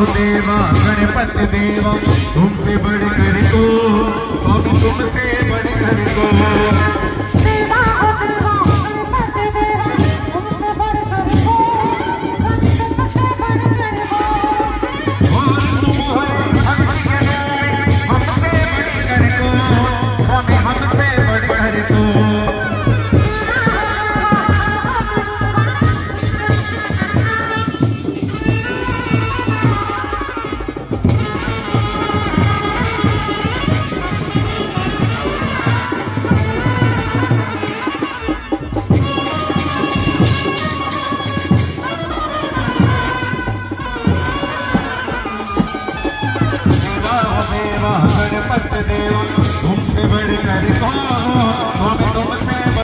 देवा गणपति देवा तुमसे बढ़कर को स्वामी तुमसे बढ़कर को देवा हो देवा गणपति देवा तुमसे बढ़कर को तुमसे बढ़कर को और तुम हो हमसे बढ़कर को स्वामी हमसे बढ़कर को गणपति देव तुम